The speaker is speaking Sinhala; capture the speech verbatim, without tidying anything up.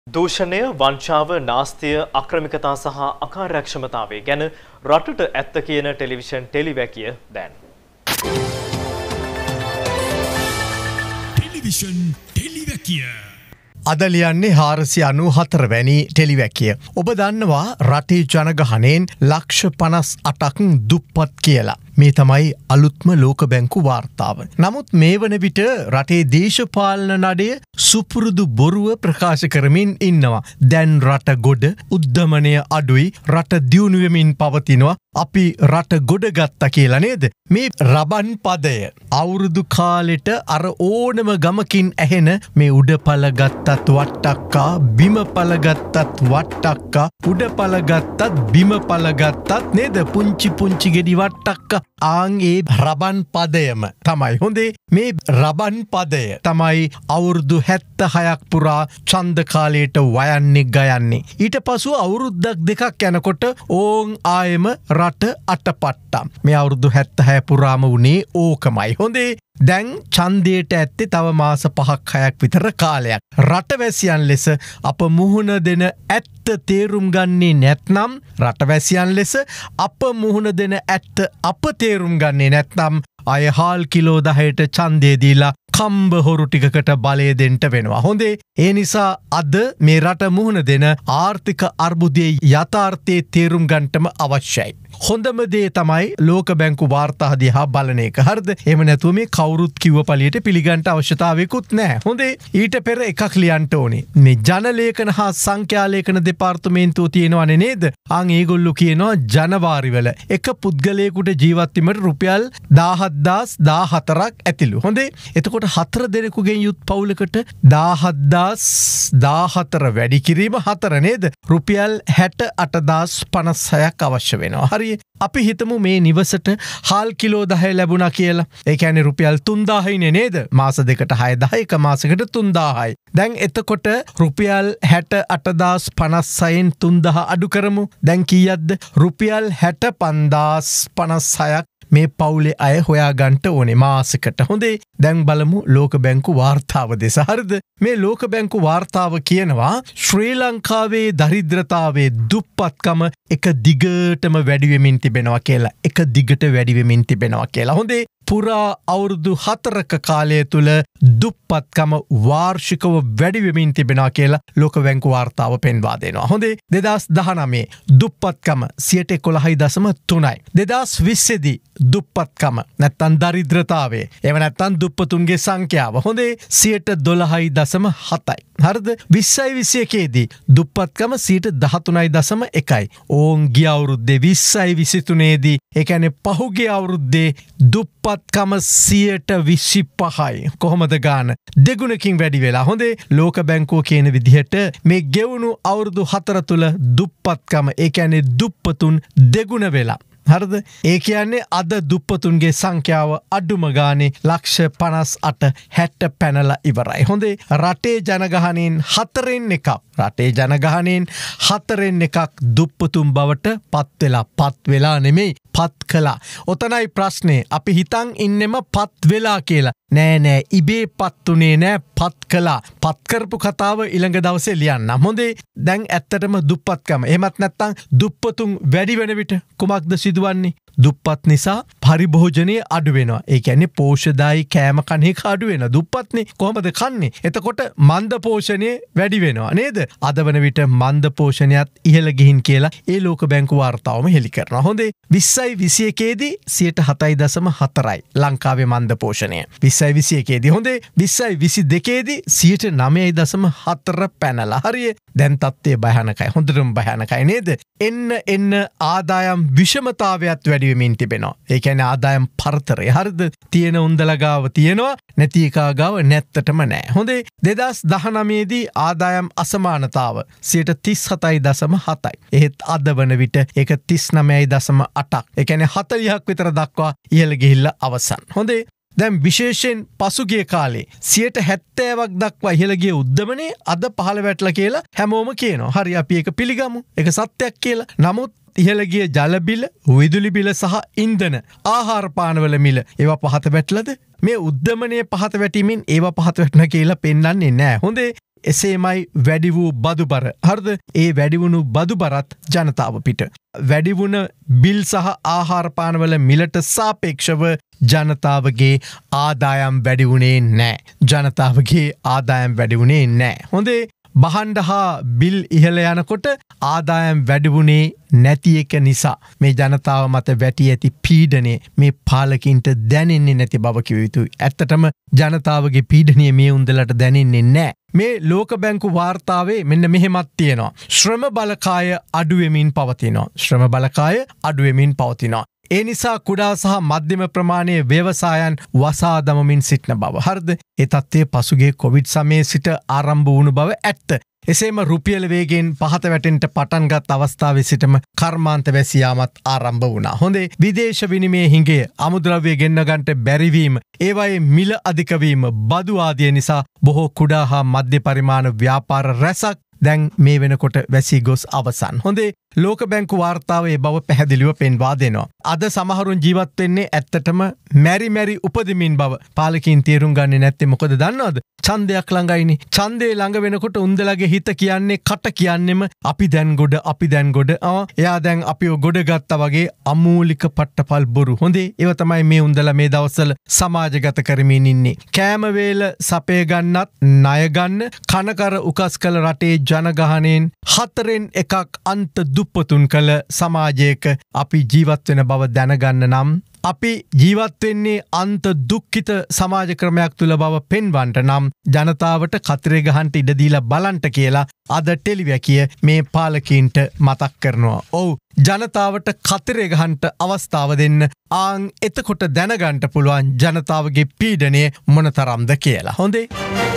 දූෂණය, වංචාව, නාස්තිය, අක්‍රමිකතා සහ අකාර්යක්ෂමතාවය ගැන රටට ඇත්ත කියන ටෙලිවිෂන් ටෙලිවැකිය දැන්. ටෙලිවිෂන් ටෙලිවැකිය අද ලියන්නේ හාරසිය අනූහතර වැනි ටෙලිවැකිය. ඔබ දන්නවා රටේ ජනගහනයෙන් ලක්ෂ පනස් අටක් දුප්පත් කියලා. මේ තමයි අලුත්ම ලෝක බැංකු වාර්තාව. නමුත් මේ වන විට රටේ දේශපාලන නඩය සුපුරුදු බොරුව ප්‍රකාශ කරමින් ඉන්නවා. දැන් රට ගොඩ උද්ධමනය අඩුයි, රට දියුණුවමින් පවතිනවා, අපි රට ගොඩ ගත්තා කියලා නේද? මේ රබන් පදය අවුරුදු කාලෙට අර ඕනම ගමකින් ඇහෙන මේ උඩපල ගත්තත් වට්ටක්කා, බිමපල ගත්තත් වට්ටක්කා, උඩපල ගත්තත් බිමපල ගත්තත් නේද? පුංචි පුංචි ගෙඩි වට්ටක්කා. ආන් ඒ රබන් පදයම තමයි හොඳේ. මේ රබන් පදය තමයි අවුරුදු හැත්ත හයක් පුරා ඡන්ද කාලයට වයන්නේ ගයන්නේ. ඊට පසු අවුරුද්දක් දෙකක් යනකොට ඕන් ආයෙම රට අටපට්ටම්. මේ අවුරුදු හැත්ත හය පුරාම වුණේ ඕකමයි. හොඳේ. දැන් ඡන්දයට ඇත්තේ තව මාස පහක් හයක් විතර කාලයක්. රටවැසියන් ලෙස අප මුහුණ දෙන ඇත්ත තේරුම් ගන්නේ නැත්නම්, රටවැසියන් ලෙස අප මුහුණ දෙන ඇත්ත අප තේරුම් ගන්නේ නැත්නම් අය හාල් කිලෝ දහයට ඡන්දය දීලා කම්බ හොරු ටිකකට බලය දෙන්න වෙනවා. හොඳේ. ඒ නිසා අද මේ රට මුහුණ දෙන ආර්ථික අර්බුදයේ යථාර්ථයේ තේරුම් ගන්නටම අවශ්‍යයි. හොඳම දේ තමයි ලෝක බැංකු වාර්තා දිහා බලන එක. හරිද? එහෙම නැතුව මේ කවුරුත් කිව්ව පළියට පිළිගන්න අවශ්‍යතාවයකුත් නැහැ. හොඳේ. ඊට පෙර එකක් ලියන්න ඕනේ. මේ ජනලේඛන හා සංඛ්‍යාලේඛන දෙපාර්තමේන්තුව තියෙනවනේ නේද? අන් ඒගොල්ලෝ කියනවා ජනවාරි වල එක පුද්ගලයෙකුට ජීවත් වීමට රුපියල් දාහදාස් දාහතරක් ඇතිලු. හොඳේ. එතකොට හතර දෙනෙකුගෙන් යුත් පවුලකට දාහදාස් දාහතර වැඩි කිරීම හතර නේද? රුපියල් හැට අටදාස් පනස් හයක් අවශ්‍ය වෙනවා. හරි. අපි හිතමු මේ නිවසට හාල් කිලෝ දහය ලැබුණා කියලා. ඒ කියන්නේ රුපියල් තුන්දාහයිනේ නේද? මාස දෙකට හය දහය, එක මාසෙකට තුන්දාහයි. දැන් එතකොට රුපියල් හැට අටදාස් පනස් හයෙන් තුන්දාහ අඩු කරමු. දැන් කීයක්ද? රුපියල් හැට පන්දාස් පනස් හයක් මේ පවුලේ අය හොයාගන්ට ඕනේ මාසෙකට. හොඳේ. දැන් බලමු ලෝක බැංකු වාර්තාව දෙස. හරිද? මේ ලෝක බැංකු වාර්තාව කියනවා ශ්‍රී ලංකාවේ දරිද්‍රතාවේ දුප්පත්කම එක දිගටම වැඩි වෙමින් තිබෙනවා කියලා. එක දිගට වැඩි වෙමින් තිබෙනවා කියලා. හොඳේ. පුරා අවුරුදු හතරක කාලය තුල දුප්පත්කම වාර්ෂිකව වැඩි වෙමින් තිබෙනවා කියලා ලෝක බැංකු වාර්තාව පෙන්වා දෙනවා. හොඳේ. දෙදාස් දහනවය දුප්පත්කම සියයට එකොළහයි දශම තුනයි. දෙදාස් විස්ස දී දුප්පත්කම නැත්තම් දරිද්‍රතාවය, එහෙම නැත්තම් දුප්පතුන්ගේ සංඛ්‍යාව හොඳේ සියයට දොළහයි දශම හතයි. හරිද? විස්සයි විසි එකේ දී දුප්පත්කම සියයට දහතුනයි දශම එකයි. ඕන් ගිය අවුරුද්දේ විස්සයි විසි තුනේ දී, ඒ කියන්නේ පහුගිය අවුරුද්දේ දුප්පත්කම සියයට විසි පහයි. කොහොමද ගාන? දෙගුණකින් වැඩි වෙලා. හොඳේ. ලෝක බැංකුව කියන විදිහට මේ ගෙවුණු අවුරුදු හතර තුල දුප්පත්කම, ඒ කියන්නේ දුප්පතුන් දෙගුණ වෙලා. හරිද? ඒ කියන්නේ අද දුප්පතුන්ගේ සංඛ්‍යාව අඩුම ගානේ ලක්ෂ පනස් අට හැට පැනලා ඉවරයි. හොඳේ. රටේ ජනගහනයෙන් හතරෙන් එකක් රටේ ජනගහනයෙන් හතරෙන් එකක් දුප්පතුන් බවට පත් වෙලා පත් වෙලා නෙමෙයි පත් කළා. ඔතනයි ප්‍රශ්නේ. අපි හිතන් ඉන්නෙම පත් වෙලා කියලා. නෑ නෑ, ඉබේ පත් උනේ නෑ, පත් කළා. පත් කරපු කතාව ඊළඟ දවසේ ලියන්නම්. හොඳේ. දැන් ඇත්තටම දුප්පත්කම, එහෙමත් නැත්නම් දුප්පතුන් වැඩි වෙන විට කුමක්ද සිදුවන්නේ? දුප්පත් නිසා පරිභෝජනය අඩු වෙනවා. ඒ කියන්නේ පෝෂදායි කෑම කන එක අඩු වෙනවා. දුප්පත්නේ කොහොමද කන්නේ? එතකොට මන්ද පෝෂණය වැඩි වෙනවා නේද? අද වන විට මන්ද පෝෂණයත් ඉහළ ගිහින් කියලා ඒ ලෝක බැංකු වාර්තාවම හෙළි කරනවා. හොඳේ. විස්සයි විසි එකේ දී සියයට හතයි දශම හතරයි ලංකාවේ මන්ද පෝෂණය. විස්සයි විසි එකේ දී හොඳේ. විස්සයි විසි දෙකේ දී සියයට නවයයි දශම හතර පැනලා. හරිය. දැන් තත්ත්වය භයානකයි. හොඳටම භයානකයි නේද? එන්න එන්න ආදායම් විෂමතාවයත් වැඩි වෙමින් තිබෙනවා. ඒ කියන්නේ ආදායම් පරතරය. හරිද? තියෙන උන්දලා ගාව තියෙනවා, නැති එකා ගාව නැත්තටම නැහැ. හොඳේ. දෙදාස් දහනවය දී ආදායම් අසමානතාව සියයට තිස් හතයි දශම හතයි. එහෙත් අද වන විට ඒක තිස් නවයයි දශම අටක්. ඒ කියන්නේ හතළිහක් විතර දක්වා ඉහළ ගිහිල්ලා අවසන්. හොඳේ. දැන් විශේෂයෙන් පසුගිය කාලේ සියයට හැත්තෑවක් දක්වා ඉහළ ගිය උද්දමනයේ අද පහළ වැටලා කියලා හැමෝම කියනවා. හරි, අපි ඒක පිළිගමු. ඒක සත්‍යයක් කියලා. නමුත් ඉහළ ගිය ජල බිල, විදුලි බිල සහ ඉන්ධන, ආහාර පානවල මිල ඒවා පහත වැටලද? මේ උද්දමනයේ පහත වැටීමෙන් ඒවා පහත වැටුණා කියලා පෙන්වන්නේ නැහැ. හොඳේ. එසේමයි වැඩි වූ බදුබර. හරිද? ඒ වැඩිවුණු බදුබරත් ජනතාව පිට. වැඩිවුණ බිල් සහ ආහාරපානවල මිලට සාපේක්ෂව ජනතාවගේ ආදායම් වැඩිවුණේ නෑ. ජනතාවගේ ආදායම් වැඩිවුණේ නෑ. හොඳේ බහන්ඩ හා බිල් ඉහල යනකොට ආදායම් වැඩිවුණේ නැති එක නිසා මේ ජනතාව මත වැටි ඇති පීඩනය මේ පාලකින්ට දැනෙන්නේ නැති බව කිව යුතුයි. ඇත්තටම ජනතාවගේ පීඩනය මේ උන්දලට දැනෙන්නේ නෑ. මේ ලෝක බැංකු වාර්තාවේ මෙන්න මෙහෙමත් තියෙනවා. ශ්‍රම බලකාය අඩුවෙමින් පවතිනවා. ශ්‍රම බලකාය අඩුවෙමින් පවතිනවා. ඒ නිසා කුඩා සහ මධ්‍යම ප්‍රමාණයේ ව්‍යවසායන් වසා දමමින් සිටින බව. හරිද? ඒ තත්ත්වය පසුගිය කොවිඩ් සමයේ සිට ආරම්භ වුණු බව ඇත්ත. එසේම රුපියල වේගෙන් පහත වැටෙන්ට පටන්ගත් අවස්ථාවේ සිටම කර්මාන්ත වැසියාමත් ආරම්භ වුණා. හොඳේ විදේශ විනිමය හිඟය අමුද්‍රව්‍ය ගෙන්නගන්ට බැරිවීම ඒවයේ මිල අධිකවීම බදු ආදිය නිසා බොහෝ කුඩා හා මධ්‍ය පරිමාණ ව්‍යාපාර රැසක් දැන් මේ වෙනකොට වැසී ගොස් අවසන්. හොඳේ ලෝක බැංකු වාර්තාවේ බව පැහැදිලිව පෙන්වා දෙනවා. අද සමහරුන් ජීවත් වෙන්නේ ඇත්තටම මැරි මැරි උපදමින් බව පාලකින් තේරුම් ගන්නේ නැත්තේ මොකද දන්නවද? ඡන්දයක් ළඟයිනේ. ඡන්දේ ළඟ වෙනකොට උන්දලගේ හිත කියන්නේ කට කියන්නෙම අපි දැන් ගොඩ අපි දැන් ගොඩ. ආ එයා දැන් අපිව ගොඩ ගත්තා වගේ අමූලික පට්ටපල් බොරු. හොඳේ ඒව තමයි මේ උන්දලා මේ දවස්වල සමාජගත කරමින් ඉන්නේ. කෑම වේල සපය ගන්නත් ණය ගන්න කනකර උකස් කළ රටේ ජනගහණයෙන් හතරෙන් එකක් අන්ත දුප්පතුන් කළ සමාජයක අපි ජීවත් වෙන බව දැනගන්න නම් අපි ජීවත් වෙන්නේ අන්ත දුක්ඛිත සමාජ ක්‍රමයක් තුල බව පෙන්වන්නට නම් ජනතාවට කතරේ ගහන්න ඉඩ දීලා බලන්න කියලා අද ටෙලිවැකිය මේ පාලකීන්ට මතක් කරනවා. ඔව් ජනතාවට කතරේ ගහන්න අවස්ථාව දෙන්න. ආන් එතකොට දැනගන්න පුළුවන් ජනතාවගේ පීඩනය මොනතරම්ද කියලා. හොඳේ